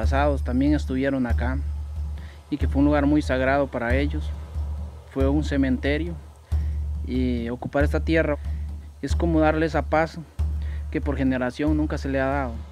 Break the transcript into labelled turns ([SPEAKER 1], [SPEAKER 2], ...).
[SPEAKER 1] antepasados también estuvieron acá y que fue un lugar muy sagrado para ellos. Fue un cementerio y ocupar esta tierra es como darle esa paz que por generación nunca se le ha dado.